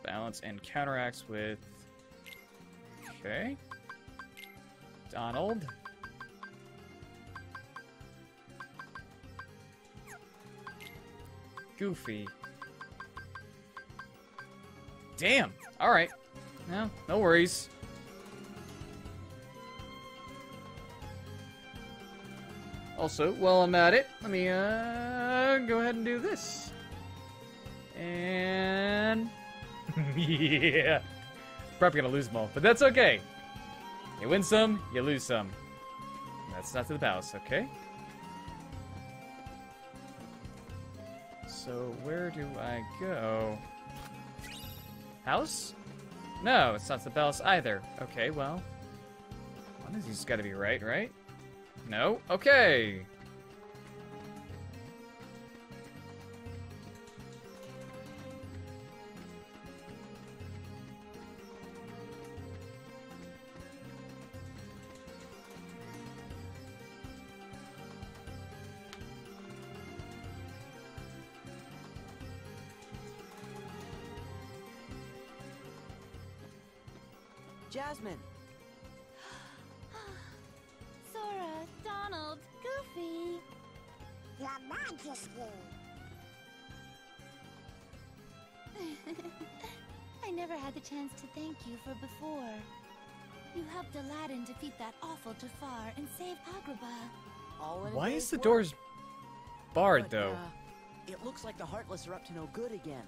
Balance and counteracts with... Okay. Donald. Goofy. Damn! Alright. No, no worries. Also, while I'm at it, let me go ahead and do this. And... yeah! Probably gonna lose them all, but that's okay. You win some, you lose some. That's not to the palace, okay? So, where do I go? House? No, it's not to the palace either. Okay, well... one of these gotta be right, right? No? Okay! Jasmine! Sora, Donald, Goofy. Your Majesty. I never had the chance to thank you for before. You helped Aladdin defeat that awful Jafar and save Agrabah. All in a Why day's is the work. doors barred, But, though? It looks like the Heartless are up to no good again.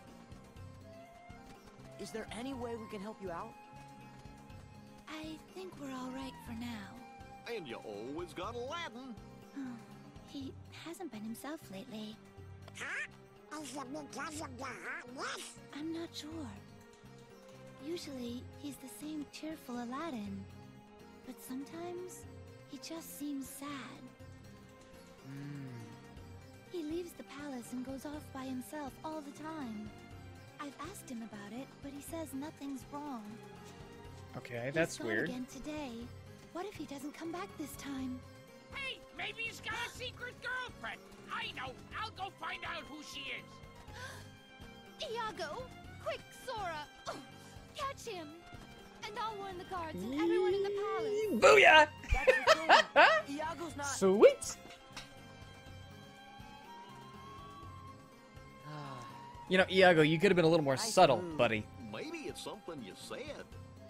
Is there any way we can help you out? I think we're all right for now. And you always got Aladdin. He hasn't been himself lately. Huh? Is it because of the hotness? I'm not sure. Usually, he's the same cheerful Aladdin. But sometimes, he just seems sad. He leaves the palace and goes off by himself all the time. I've asked him about it, but he says nothing's wrong. Okay, that's He's gone weird. again today. What if he doesn't come back this time? Hey, maybe he's got a secret girlfriend. I know. I'll go find out who she is. Iago! Quick, Sora! Oh, catch him! And I'll warn the guards and everyone in the palace. Booyah! That's the thing. Iago's not... Sweet! You know, Iago, you could have been a little more Nice subtle, move. buddy. Maybe it's something you said.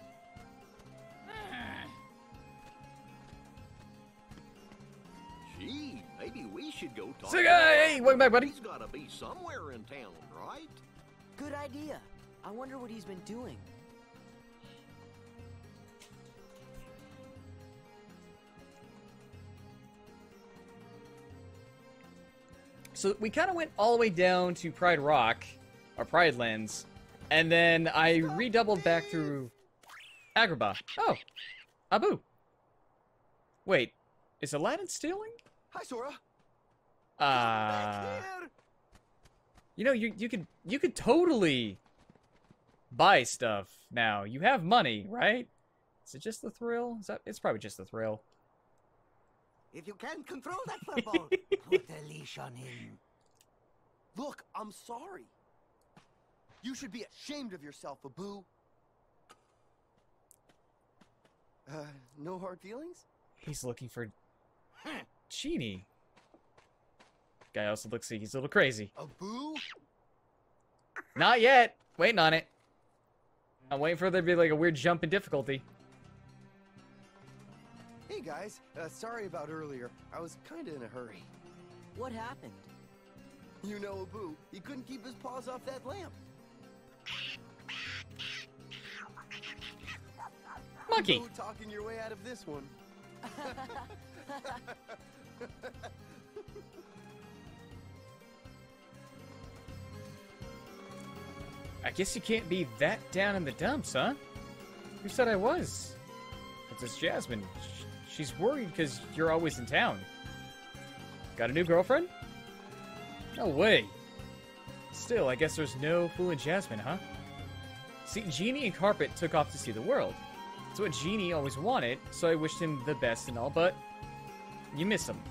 Gee, maybe we should go talk. Say, hey, welcome back, buddy. He's gotta be somewhere in town, right? Good idea. I wonder what he's been doing. So we kind of went all the way down to Pride Rock, or Pride Lands, and then I redoubled back through Agrabah. Oh, Abu. Wait, is Aladdin stealing? Hi, Sora. You know, you could totally buy stuff now. You have money, right? Is it just the thrill? It's probably just the thrill. If you can't control that furball, put a leash on him. Look, I'm sorry. You should be ashamed of yourself, Abu. No hard feelings? He's looking for Genie. Guy also looks like he's a little crazy. Abu? Not yet. Waiting on it. I'm waiting for there to be like a weird jump in difficulty. Hey guys, sorry about earlier. I was kinda in a hurry. What happened? You know Abu, he couldn't keep his paws off that lamp. Monkey. Abu talking your way out of this one. I guess you can't be that down in the dumps, huh? Who said I was? Princess Jasmine. She's worried because you're always in town. Got a new girlfriend? No way. Still, I guess there's no fooling Jasmine, huh? See, Genie and Carpet took off to see the world. It's what Genie always wanted, so I wished him the best and all, but you miss him.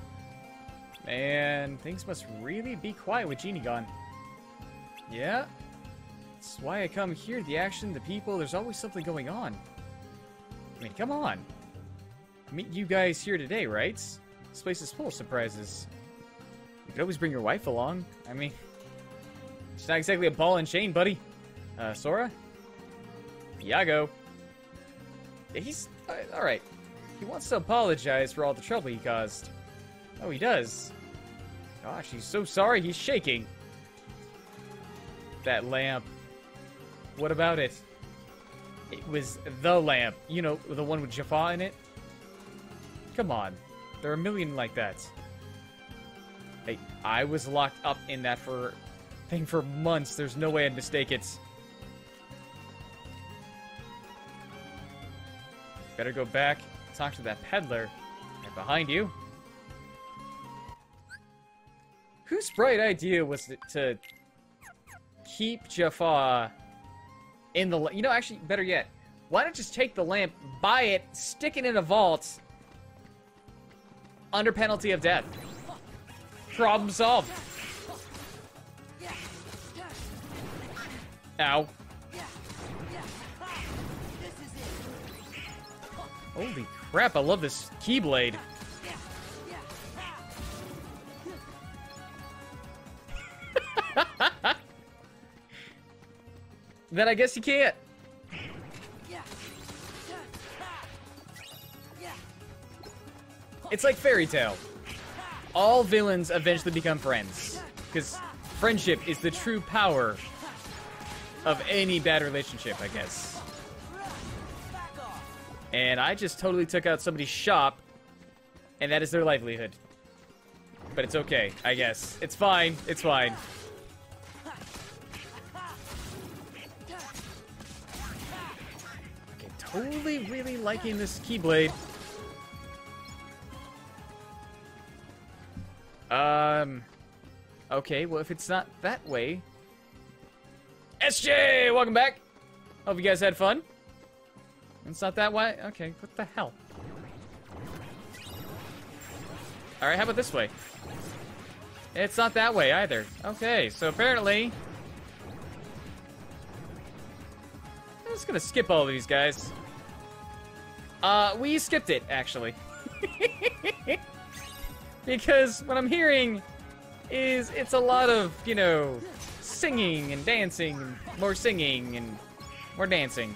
Man, things must really be quiet with Genie gone. Yeah? That's why I come here. The action, the people, there's always something going on. I mean, come on. Meet you guys here today, right? This place is full of surprises. You could always bring your wife along. I mean, it's not exactly a ball and chain, buddy. Sora? Iago. Yeah, he's... alright. He wants to apologize for all the trouble he caused. Oh, he does. Gosh, he's so sorry he's shaking. That lamp. What about it? It was the lamp. You know, the one with Jaffa in it? Come on. There are a million like that. Hey, I was locked up in that thing for months. There's no way I'd mistake it. Better go back, talk to that peddler. Right behind you. Whose bright idea was it to keep Jaffa in the... You know, actually, better yet, why not just take the lamp, buy it, stick it in a vault, under penalty of death? Problem solved. Ow. Holy crap, I love this Keyblade. Then I guess you can't. It's like Fairy Tail. All villains eventually become friends. Because friendship is the true power of any bad relationship, I guess. And I just totally took out somebody's shop, and that is their livelihood. But it's okay, I guess. It's fine. It's fine. Okay, totally really liking this Keyblade. Okay, well, if it's not that way... SJ, welcome back! Hope you guys had fun. It's not that way? Okay, what the hell? Alright, how about this way? It's not that way either. Okay, so apparently... I'm just gonna skip all of these guys. We skipped it, actually. Because what I'm hearing is it's a lot of, you know, singing and dancing, and more singing and more dancing.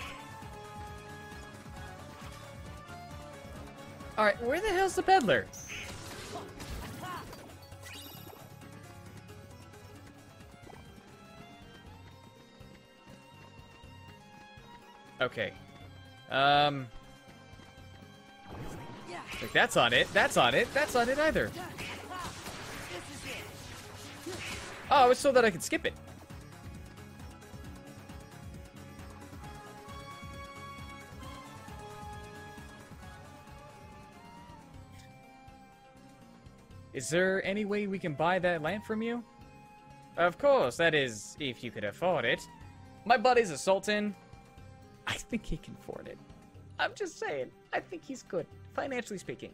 Alright, where the hell's the peddler? Okay. Like, that's on it. That's on it. That's on it either. Oh, it was so that I could skip it. Is there any way we can buy that lamp from you? Of course, that is, if you could afford it. My buddy's a sultan. I think he can afford it. I'm just saying, I think he's good, financially speaking.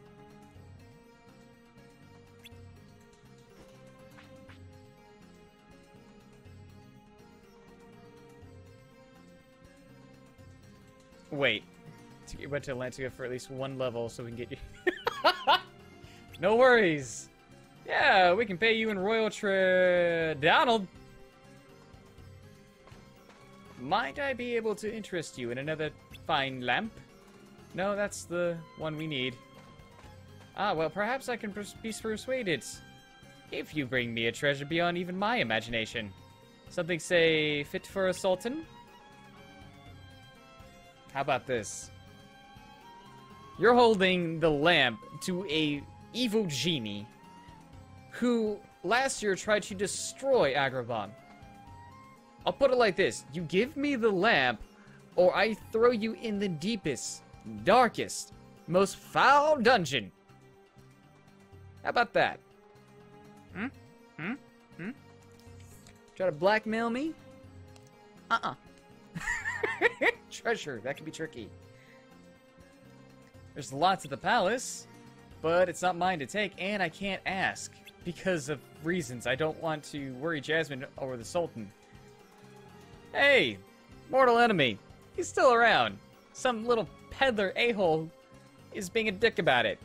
Wait. You went to Atlantica for at least one level so we can get you... No worries. Yeah, we can pay you in Royal Donald. Might I be able to interest you in another fine lamp? No, that's the one we need. Ah, well, perhaps I can be persuaded. If you bring me a treasure beyond even my imagination. Something, say, fit for a sultan? How about this? You're holding the lamp to a evil genie who last year tried to destroy Agrabah. I'll put it like this. You give me the lamp, or I throw you in the deepest, darkest, most foul dungeon. How about that? Try to blackmail me? Treasure, that could be tricky. There's lots at the palace, but it's not mine to take, and I can't ask because of reasons. I don't want to worry Jasmine or the Sultan. Hey, mortal enemy. He's still around. Some little peddler a-hole is being a dick about it.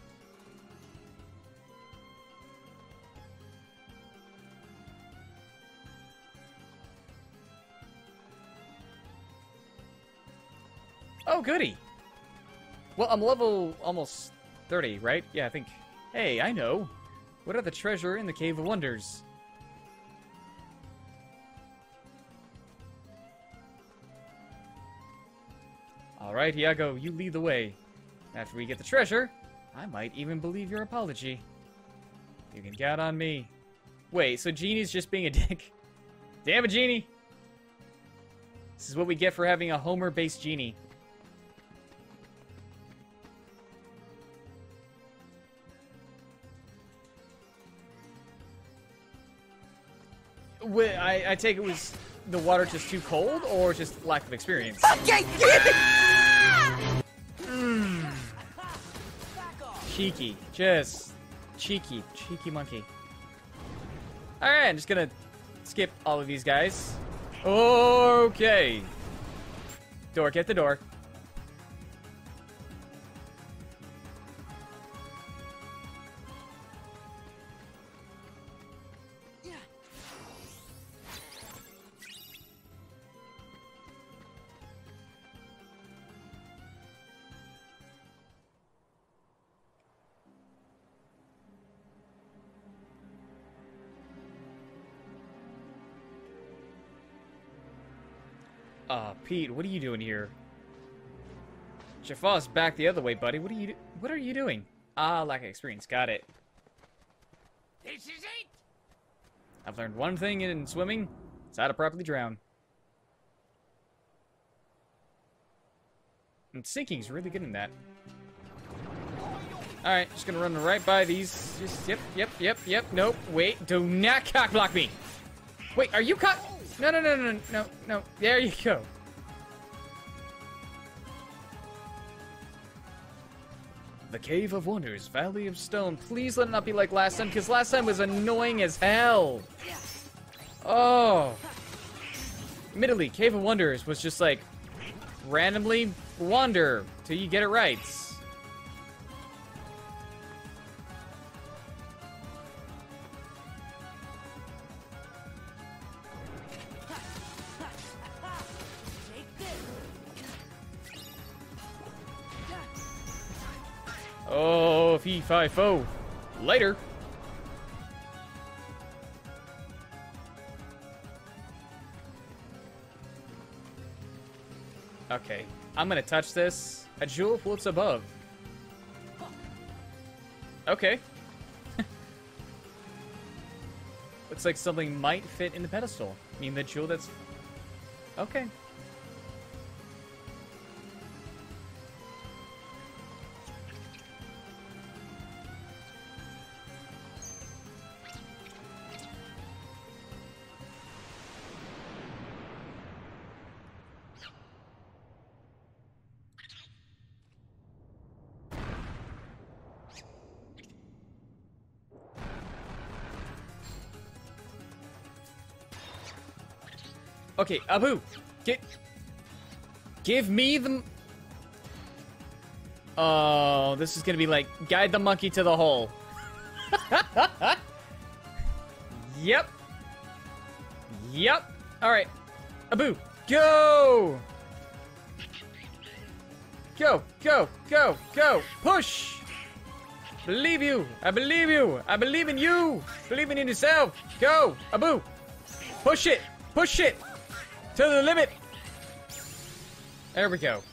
Oh, goody. Well, I'm level almost 30, right? Yeah, I think. Hey, I know. What are the treasure in the Cave of Wonders? Alright, Iago, you lead the way. After we get the treasure, I might even believe your apology. You can count on me. Wait, so Genie's just being a dick? Damn it, Genie! This is what we get for having a Homer-based Genie. I take it was the water just too cold, or just lack of experience? Okay. Cheeky. Just cheeky. Cheeky monkey. Alright, I'm just gonna skip all of these guys. Okay. Dork at the door. Pete, what are you doing here? Jaffa's back the other way, buddy. What are you doing? Ah, lack of experience. Got it. This is it. I've learned one thing in swimming. It's how to properly drown. And sinking's really good in that. Alright, just gonna run right by these. Just, yep. Nope, wait. Do not cock block me. Wait, are you cock? No. There you go. The Cave of Wonders, Valley of Stone. Please let it not be like last time, because last time was annoying as hell. Oh. Admittedly, Cave of Wonders was just like, randomly wander till you get it right. Oh, fee fi fo. Later. Okay, I'm gonna touch this. A jewel floats above. Okay. Looks like something might fit in the pedestal. I mean, the jewel that's... Okay. Okay, Abu, give me the... Oh, this is gonna be like, guide the monkey to the hole. Yep. Alright, Abu, go! Go! Push! Believe you! I believe you! I believe in you! Believing in yourself! Go! Abu! Push it! To the limit! There we go.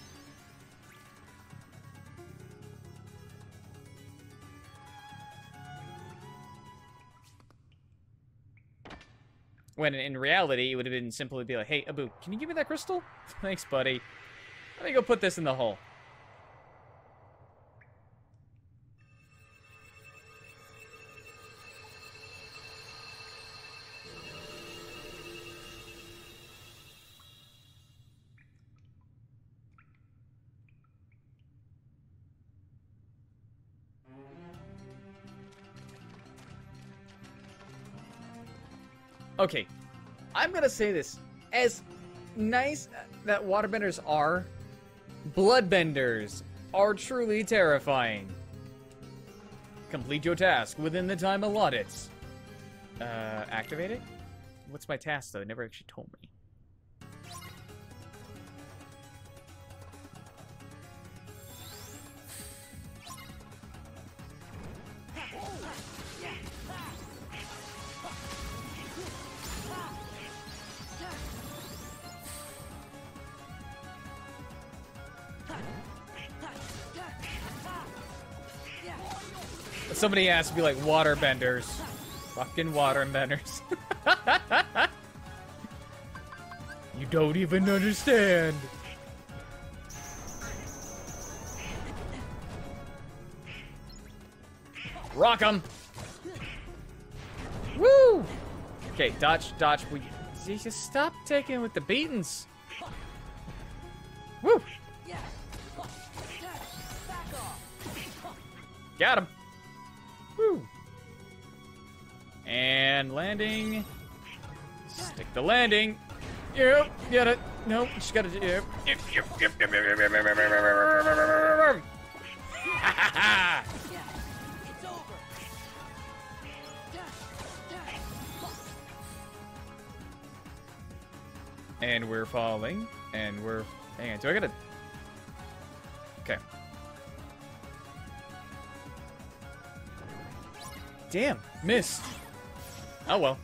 When in reality, it would have been simple to be like, hey, Abu, can you give me that crystal? Thanks, buddy. Let me go put this in the hole. Okay, I'm gonna say this. As nice that waterbenders are, bloodbenders are truly terrifying. Complete your task within the time allotted. Activate it? What's my task, though? It never actually told me. Somebody asked me, like, waterbenders. Fucking waterbenders. You don't even understand. Rock 'em. Woo! Okay, dodge. We just stop taking with the beatings. Woo! Got him. Woo! And landing. Stick the landing. Yep, get it. Nope, just gotta do. Yep. And we're falling. And we're. Hang on, do I gotta. Okay. Damn, missed. Oh well.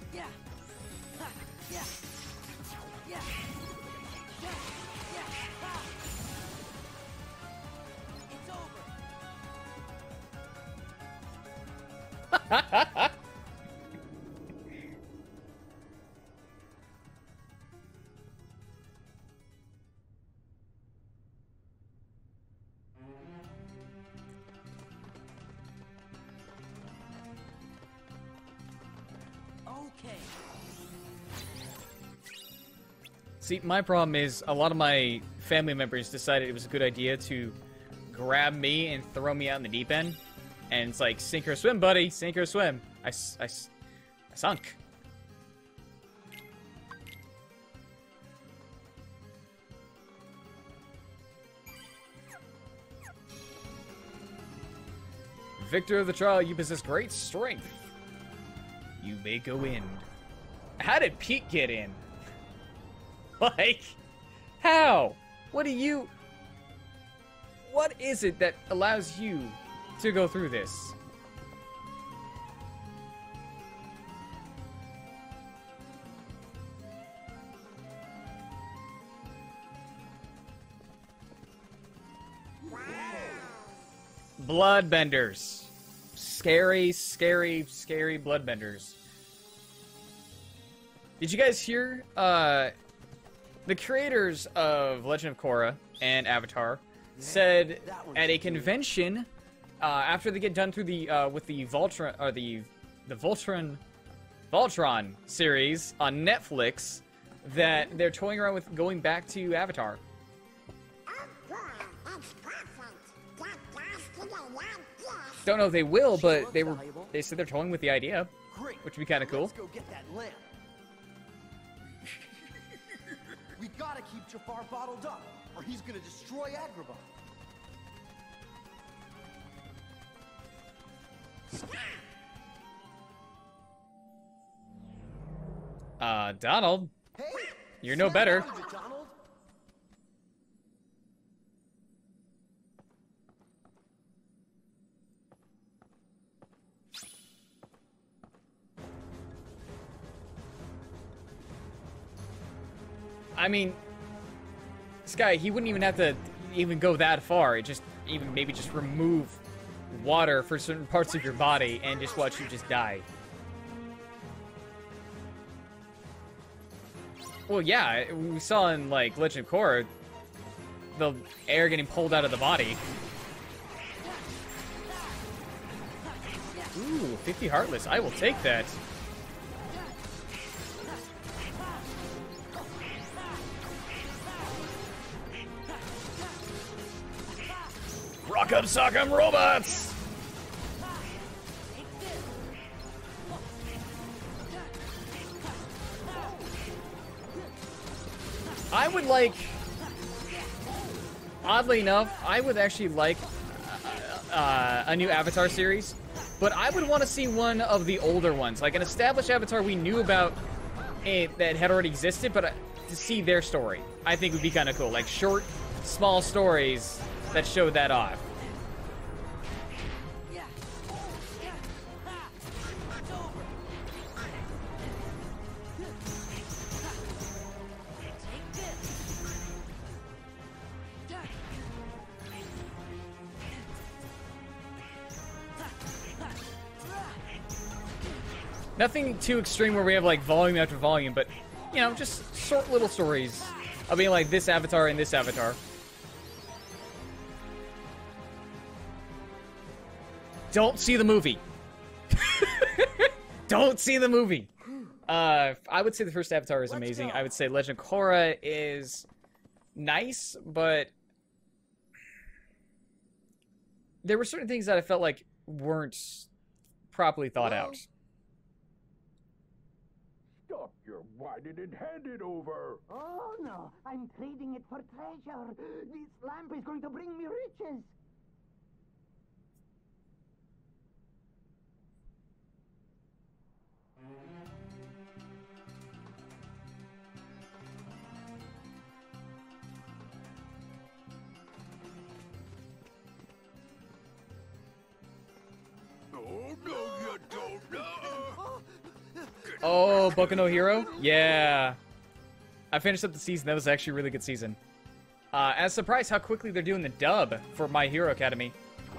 See, my problem is a lot of my family members decided it was a good idea to grab me and throw me out in the deep end. And it's like, sink or swim, buddy. Sink or swim. I sunk. Victor of the trial, you possess great strength. You may go in. How did Pete get in? Like, how? What do you... What is it that allows you to go through this? Bloodbenders. Scary, scary, scary bloodbenders. Did you guys hear, the creators of Legend of Korra and Avatar said at a convention, after they get done through the, with the Voltron, or the Voltron series on Netflix, that they're toying around with going back to Avatar. Don't know if they will, but they said they're toying with the idea, which would be kind of cool. Let's go get that lamp. We gotta keep Jafar bottled up, or he's gonna destroy Agrabah. Donald, Hey, you're no better. Donald. I mean, this guy, he wouldn't even have to even go that far. It just, even maybe just remove water for certain parts of your body and just watch you just die. Well, yeah, we saw in, like, Legend of Korra, the air getting pulled out of the body. Ooh, 50 Heartless. I will take that. Rock'em sock'em robots! I would like... Oddly enough, I would actually like a new Avatar series, but I would want to see one of the older ones, like an established Avatar we knew about that had already existed, but to see their story, I think would be kind of cool. Like short, small stories that showed that off. Nothing too extreme where we have like volume after volume, but you know, just short little stories. I mean, like this Avatar and this Avatar. Don't see the movie. Don't see the movie. I would say the first Avatar is amazing. I would say Legend of Korra is nice, but there were certain things that I felt like weren't properly thought out. Stop your whining and hand it over. Oh no, I'm trading it for treasure. This lamp is going to bring me riches. Oh, no, you don't know. Oh, Boku no Hero? Yeah. I finished up the season. That was actually a really good season. I was surprised how quickly they're doing the dub for My Hero Academy.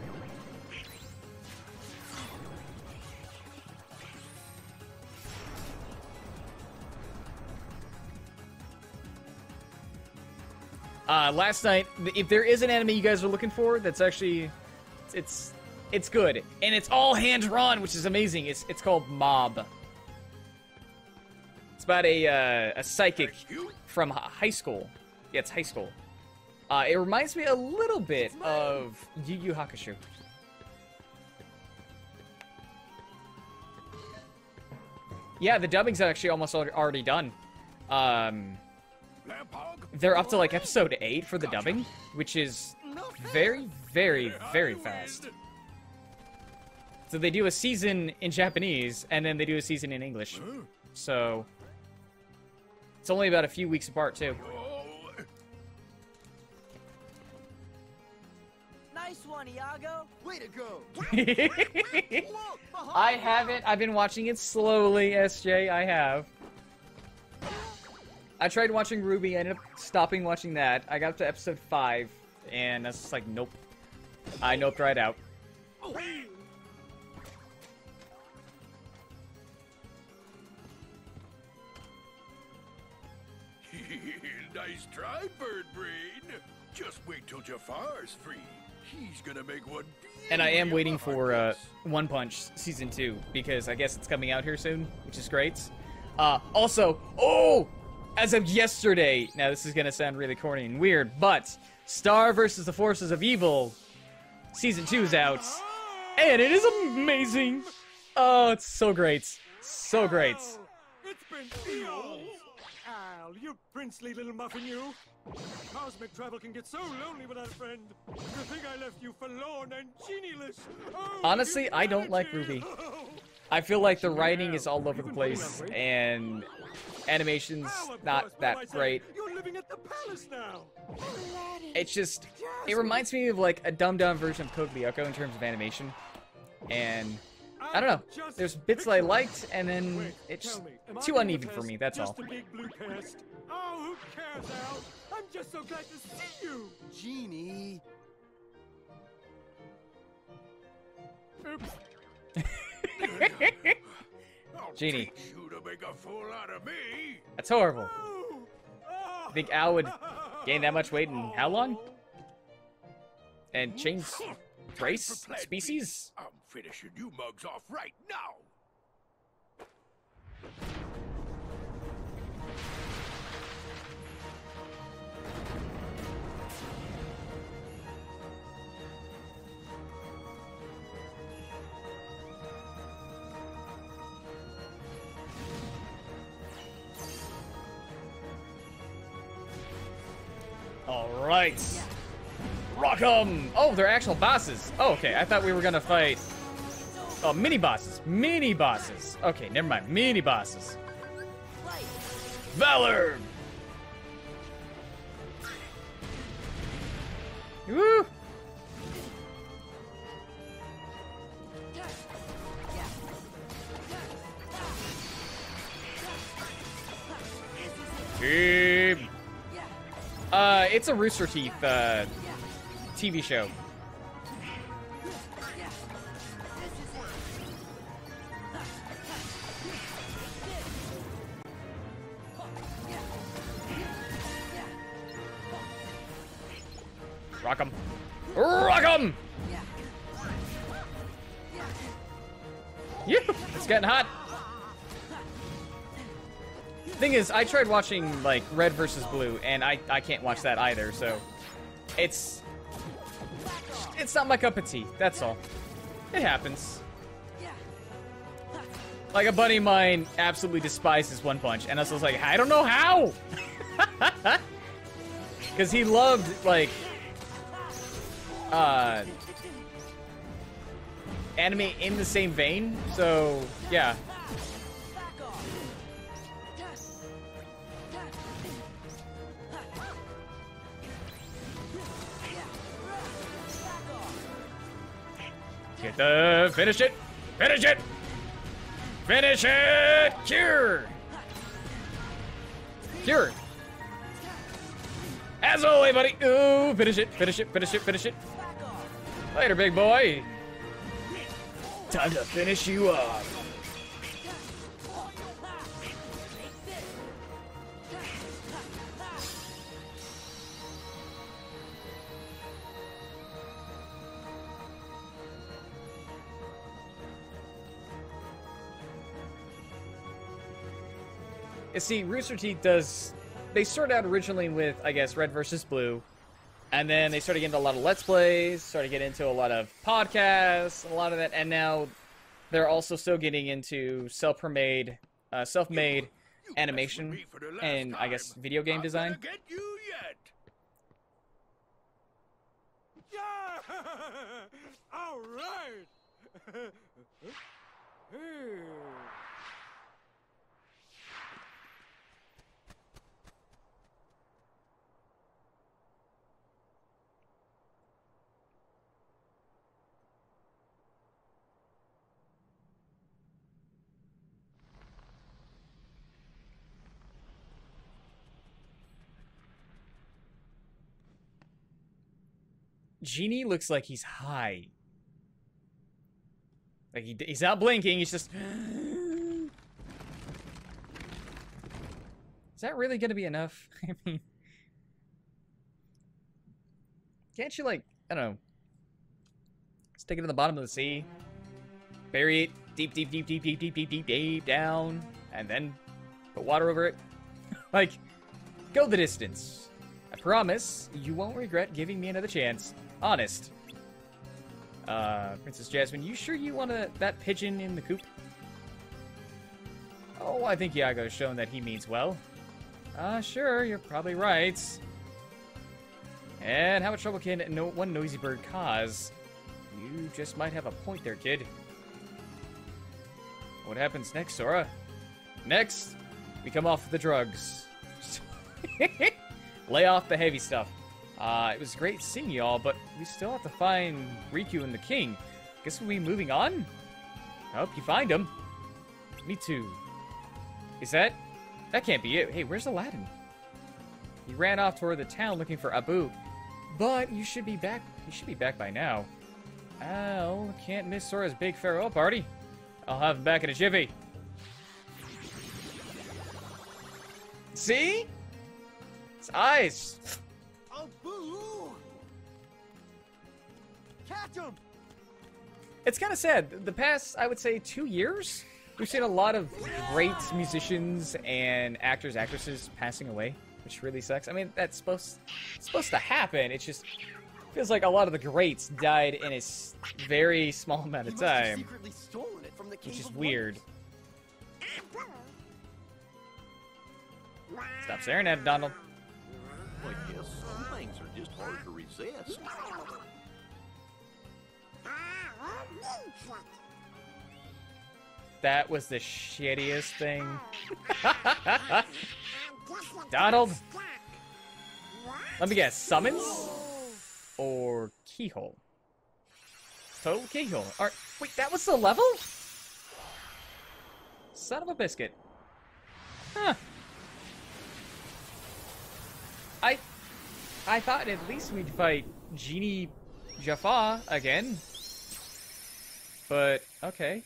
Last night, if there is an anime you guys are looking for, that's actually, it's good, and it's all hand-drawn, which is amazing. It's called Mob. It's about a psychic from high school. Yeah, it's high school. It reminds me a little bit of Yu Yu Hakusho. Yeah, the dubbing's actually almost already done. They're up to like episode 8 for the dubbing, which is very, very, very fast. So they do a season in Japanese, and then they do a season in English. So it's only about a few weeks apart, too. Nice one, Iago. Way to go. I haven't. I've been watching it slowly, SJ. I have. I tried watching Ruby. I ended up stopping watching that. I got up to episode 5, and I was just like, nope. I noped right out. Nice try, Bird Brain. Just wait till Jafar's free. He's gonna make one. And I am waiting for One Punch Season 2, because I guess it's coming out here soon, which is great. Also, as of yesterday, now this is gonna sound really corny and weird, but Star vs. the Forces of Evil Season 2 is out, and it is amazing. Oh, it's so great. So great. It's been eons! Al, you princely little muffin, you! Cosmic travel can get so lonely without a friend. You think I left you forlorn and genieless? Oh, Honestly, I don't like Ruby. I feel like the writing is all over the place, and animation's not that great. You're living at the palace now. It's just, it reminds me of like a dumbed-down version of Code Lyoko in terms of animation, and I don't know. There's bits that I liked, and then it's too uneven for me. That's all. Just a big blue pest. Oh, who cares, Al? I'm just so glad to see you. Genie. Oops. Genie. You to make a fool out of me. That's horrible. Oh. You think Al would gain that much weight in how long? And change race? Species? I'm finishing you mugs off right now. Alright. Rock 'em! Oh, they're actual bosses. Oh, okay. I thought we were gonna fight... Oh, mini bosses. Mini bosses. Okay, never mind. Mini bosses. Valor! Woo! Team. It's a Rooster Teeth TV show. Rock 'em. Rock 'em! Yeah, it's getting hot. Thing is, I tried watching, like, Red versus Blue, and I can't watch that either, so... It's not my cup of tea, that's all. It happens. Like, a buddy of mine absolutely despises One Punch, and I was like, I don't know how! Because he loved, like... anime in the same vein, so, yeah. Get the... Finish it! Finish it! Finish it! Cure! Cure! As always, buddy! Ooh, finish it, finish it, finish it, finish it. Later, big boy. Time to finish you up. You see, Rooster Teeth does... They started out originally with, I guess, Red versus Blue. And then they started getting into a lot of Let's Plays, started getting into a lot of podcasts, a lot of that. And now they're also still getting into self-made animation and, I guess, video game design. Get you yet. Yeah! All right! Genie looks like he's high. Like he's not blinking, he's just... Is that really gonna be enough? I mean... Can't you, like, I don't know... Stick it in the bottom of the sea? Bury it deep, deep, deep, deep, deep, deep, deep, deep, deep down, and then put water over it? Like, go the distance. I promise you won't regret giving me another chance. Honest. Princess Jasmine, you sure you want that pigeon in the coop? Oh, I think Iago's shown that he means well. Sure, you're probably right. And how much trouble can one noisy bird cause? You just might have a point there, kid. What happens next, Sora? Next, we come off the drugs. Lay off the heavy stuff. It was great seeing y'all, but we still have to find Riku and the king. Guess we'll be moving on? I hope you find him. Me too. Is that... That can't be it. Hey, where's Aladdin? He ran off toward the town looking for Abu. But you should be back. He should be back by now. Al, can't miss Sora's big farewell party. I'll have him back in a jiffy. See? His eyes. Abu! Catch him! It's kind of sad. The past, I would say, 2 years, we've seen a lot of great musicians and actors, actresses passing away, which really sucks. I mean, that's supposed to happen. It just feels like a lot of the greats died in a very small amount of time, Secretly stolen it from the King which is of weird. Wonders. Stop staring at it, Donald. I guess Some things are just hard to resist. That was the shittiest thing. Donald? Let me guess, summons? Or keyhole? Total keyhole. Alright, wait, that was the level? Son of a biscuit. Huh. I thought at least we'd fight Genie Jaffa again. But, okay.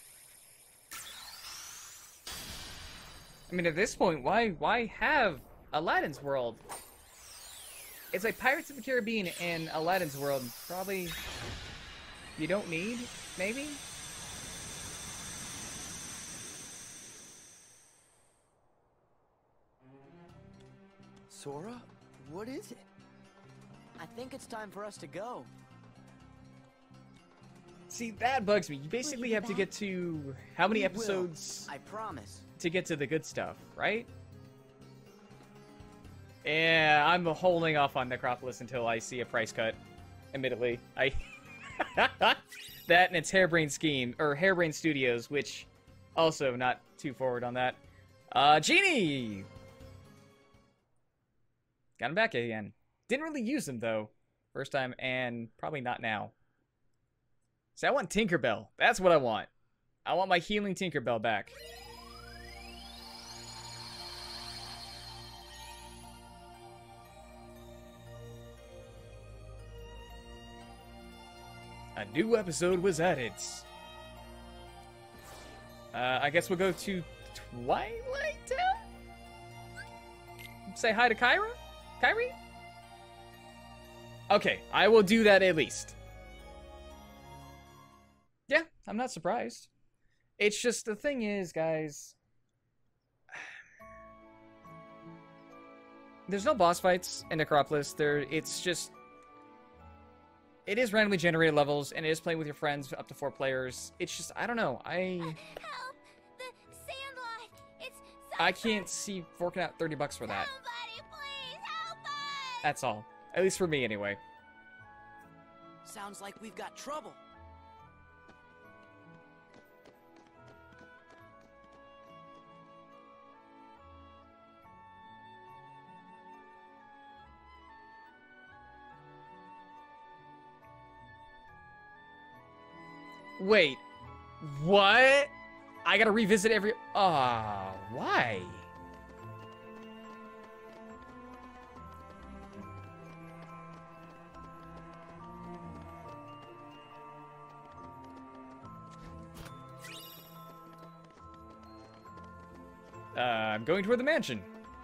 I mean, at this point, why have Aladdin's World? It's like Pirates of the Caribbean and Aladdin's World. Probably you don't need, maybe? Sora, what is it? I think it's time for us to go. See, that bugs me. You basically have to get to how many episodes I promise. to get to the good stuff, right? Yeah, I'm holding off on Necropolis until I see a price cut. Admittedly, that and it's Harebrained Scheme or Harebrained Studios, which also not too forward on that. Genie, got him back again. Didn't really use him though, first time, and probably not now. See, I want Tinkerbell. That's what I want. I want my healing Tinkerbell back. A new episode was added. I guess we'll go to Twilight Town? Say hi to Kyra? Kyrie? Okay, I will do that at least. Yeah, I'm not surprised. It's just, the thing is, guys, there's no boss fights in Necropolis. It's just, it is randomly generated levels, and it is playing with your friends up to 4 players. It's just, I don't know, Help! The Sandlot! It's I can't see forking out $30 for that. Somebody please help us! That's all. At least for me, anyway. Sounds like we've got trouble. Wait, what? I gotta revisit every... why? I'm going toward the mansion.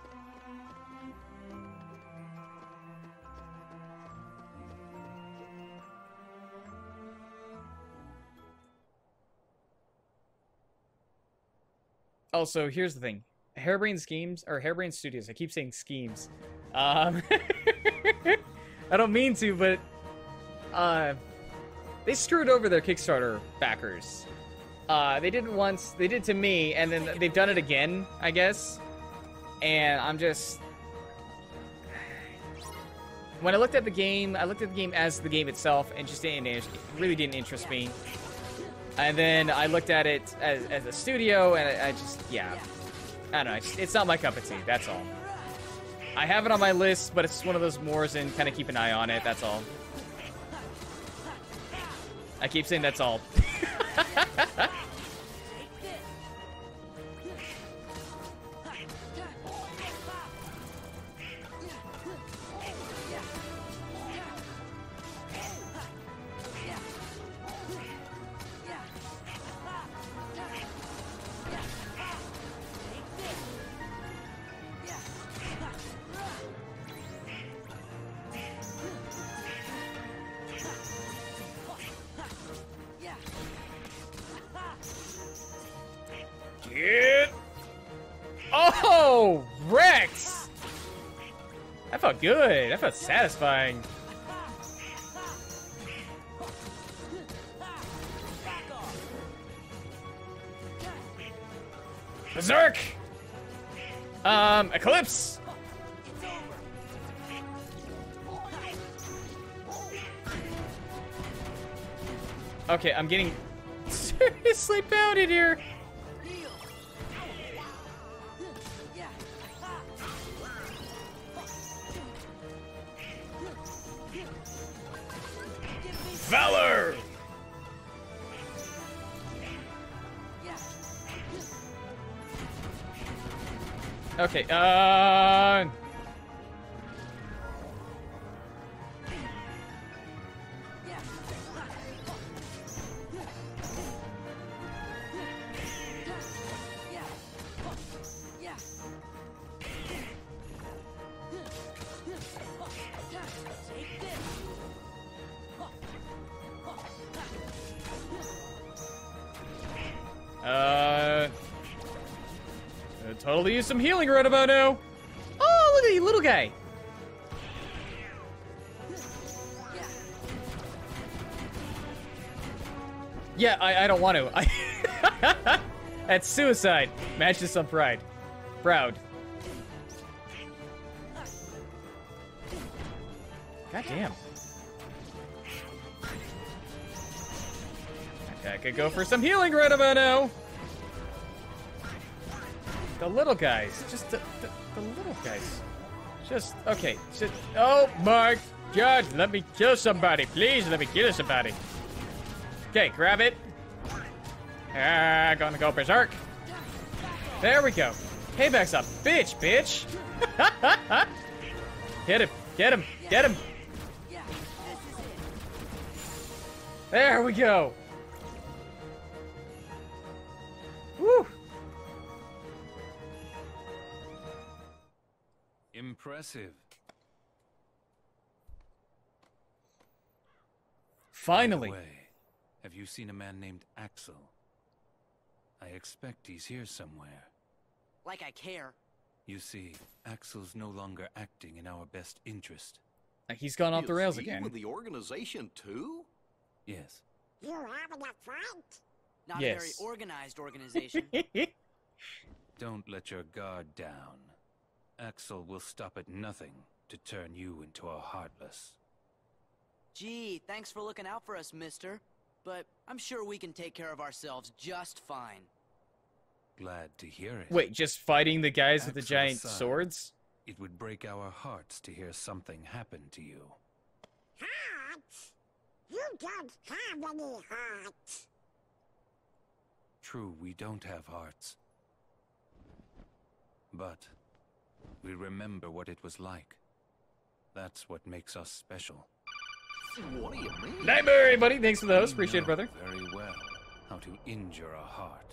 Also, here's the thing. Harebrained Schemes, or Harebrained Studios, I keep saying schemes. I don't mean to, but they screwed over their Kickstarter backers. They did it once, they did it to me, and then they've done it again, I guess. And I'm just... When I looked at the game as the game itself, and just it really didn't interest me. And then I looked at it as a studio, and I just, yeah. I don't know, it's not my cup of tea, that's all. I have it on my list, but it's one of those mores and kind of keep an eye on it, that's all. I keep saying that's all. Oh, Rex! That felt good. That felt satisfying. Berserk! Okay, I'm getting seriously pounded here. Valor! Okay, totally use some healing right about now. Oh, look at you, little guy. Yeah, I don't want to. That's suicide. Match this on Pride. Proud. God damn. Okay, I could go for some healing right about now. The little guys. Just the little guys. Just, okay. Just, oh my God. Let me kill somebody. Please let me kill somebody. Okay, grab it. Ah, gonna go berserk. There we go. Payback's a bitch, bitch. Get him, get him, get him. There we go. Woo. Impressive. Finally. By the way, have you seen a man named Axel? I expect he's here somewhere. Like I care. You see, Axel's no longer acting in our best interest. He's gone off the rails Is he again. with the organization too? Yes. You having a fight? Not a very organized organization. Don't let your guard down. Axel will stop at nothing to turn you into a Heartless. Gee, thanks for looking out for us, mister. But I'm sure we can take care of ourselves just fine. Glad to hear it. Wait, just fighting the guys with the Axel giant aside, swords? It would break our hearts to hear something happen to you. Hearts? You don't have any hearts. True, we don't have hearts. But we remember what it was like. That's what makes us special. What do you mean? Nightmare, everybody. Thanks for the host. Appreciate it, We know brother. very well how to injure a heart.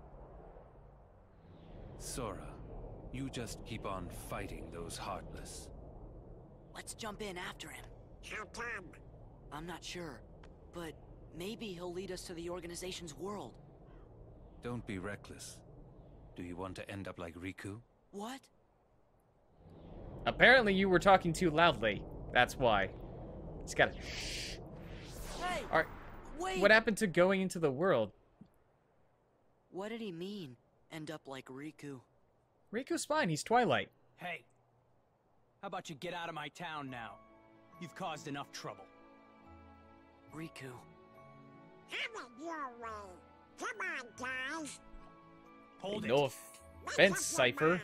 Sora, you just keep on fighting those Heartless. Let's jump in after him. How come? I'm not sure, but maybe he'll lead us to the organization's world. Don't be reckless. Do you want to end up like Riku? What? Apparently you were talking too loudly. That's why. It's gotta... Hey! Alright. Wait! What happened to going into the world? What did he mean? End up like Riku. Riku's fine. He's Twilight. Hey, how about you get out of my town now? You've caused enough trouble. Riku. Have it your way. Come on, guys. Hold Hey, it. no offense, Cypher.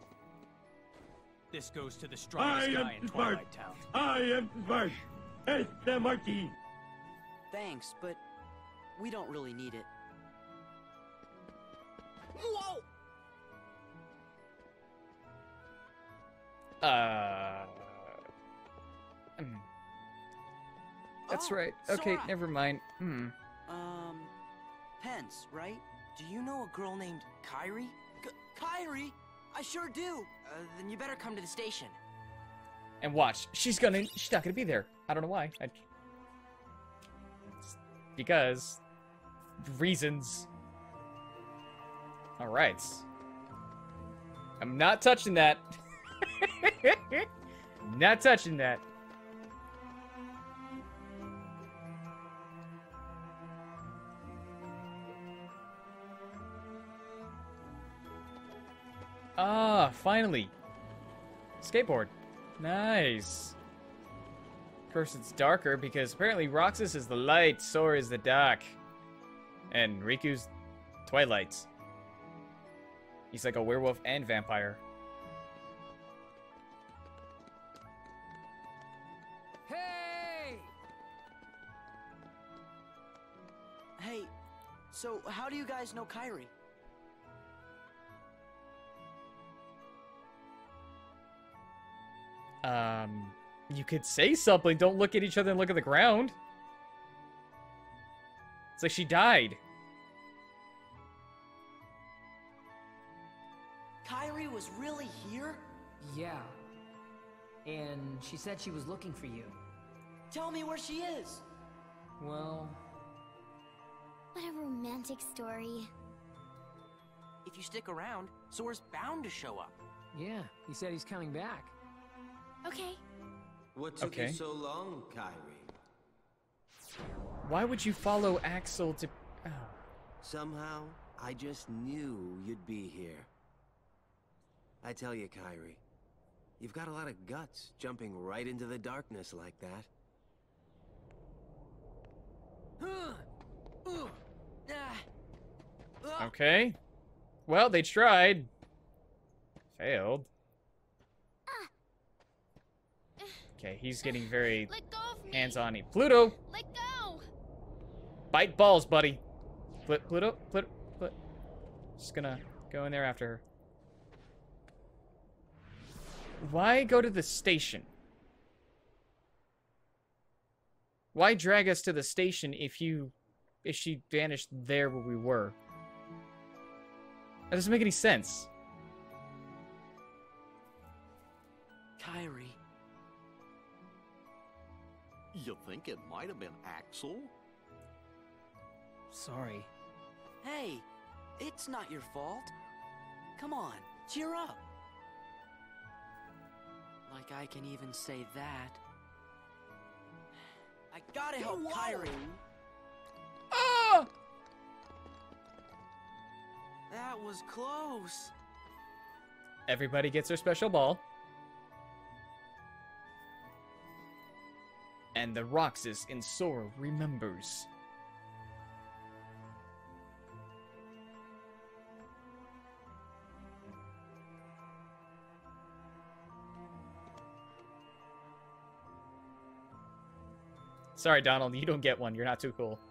This goes to the strongest guy in Twilight Town. I am smart. Este Martin. Thanks, but we don't really need it. Whoa! That's Oh, right. Okay, Sora. never mind. Pence, right? Do you know a girl named Kairi? Kairi? I sure do. Then you better come to the station. And watch. She's not gonna be there. I don't know why. Because... reasons. Alright. I'm not touching that. Not touching that. Ah, finally. Skateboard. Nice. Of course, it's darker because apparently Roxas is the light, Sora is the dark. And Riku's Twilight. He's like a werewolf and vampire. Hey! Hey, so how do you guys know Kairi? You could say something. Don't look at each other and look at the ground. It's like she died. Kairi was really here? Yeah. And she said she was looking for you. Tell me where she is. Well... What a romantic story. If you stick around, Sora's bound to show up. Yeah, he said he's coming back. Okay. What took you so long, Kairi? Why would you follow Axel to... Oh. Somehow, I just knew you'd be here. I tell you, Kairi, you've got a lot of guts jumping right into the darkness like that. Okay. Well, they tried. Failed. Okay, he's getting very hands-on. Pluto! Let go! Bite balls, buddy. Pluto. Just gonna go in there after her. Why go to the station? Why drag us to the station if she vanished there where we were? That doesn't make any sense. Kairi. You think it might have been Axel? Sorry. Hey, it's not your fault. Come on, cheer up. Like I can even say that. I gotta help Kairi. Ah! That was close. Everybody gets their special ball. And the Roxas in Sora remembers. Sorry, Donald, you don't get one. You're not too cool.